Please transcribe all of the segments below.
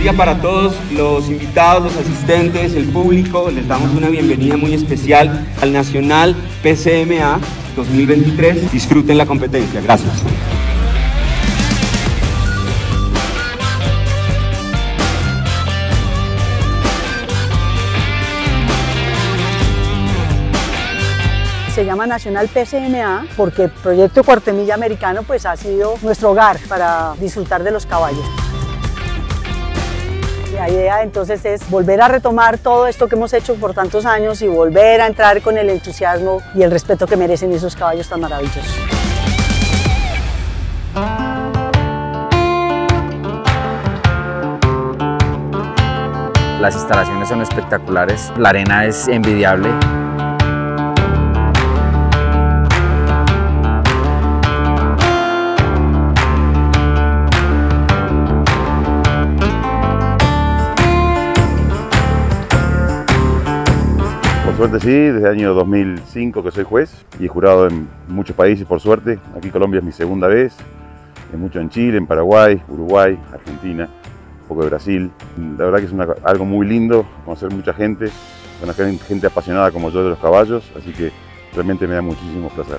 día para todos los invitados, los asistentes, el público. Les damos una bienvenida muy especial al Nacional PCMA 2023. Disfruten la competencia. Gracias. Se llama Nacional PCMA porque el proyecto Cuarto de Milla Americano pues ha sido nuestro hogar para disfrutar de los caballos. La idea entonces es volver a retomar todo esto que hemos hecho por tantos años y volver a entrar con el entusiasmo y el respeto que merecen esos caballos tan maravillosos. Las instalaciones son espectaculares, la arena es envidiable. Por suerte sí, desde el año 2005 que soy juez y he jurado en muchos países por suerte. Aquí Colombia es mi segunda vez, mucho en Chile, en Paraguay, Uruguay, Argentina, un poco de Brasil. La verdad que es algo muy lindo, conocer mucha gente, conocer gente apasionada como yo de los caballos, así que realmente me da muchísimo placer.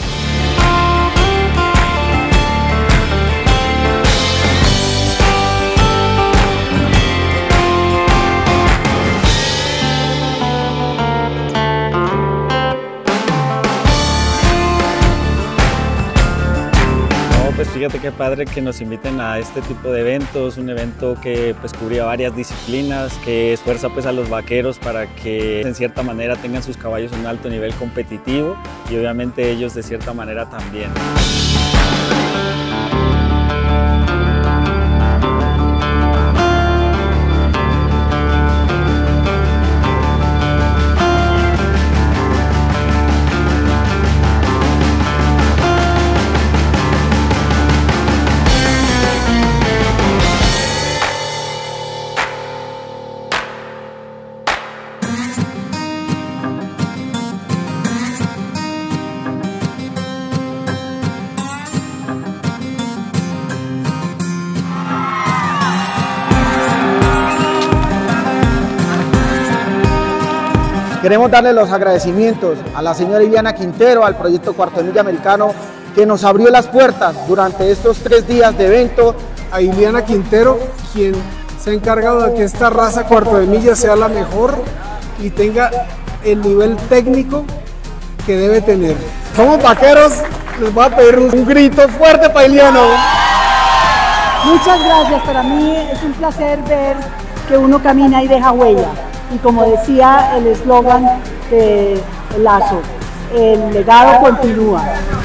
Pues fíjate qué padre que nos inviten a este tipo de eventos, un evento que pues cubría varias disciplinas, que esfuerza pues a los vaqueros para que en cierta manera tengan sus caballos en un alto nivel competitivo y obviamente ellos de cierta manera también. Queremos darle los agradecimientos a la señora Iliana Quintero, al proyecto Cuarto de Milla Americano, que nos abrió las puertas durante estos 3 días de evento. A Iliana Quintero, quien se ha encargado de que esta raza Cuarto de Milla sea la mejor y tenga el nivel técnico que debe tener. Como vaqueros, les voy a pedir un grito fuerte para Iliana. Muchas gracias, para mí es un placer ver que uno camina y deja huella. Y como decía el eslogan de Lazo, el legado continúa.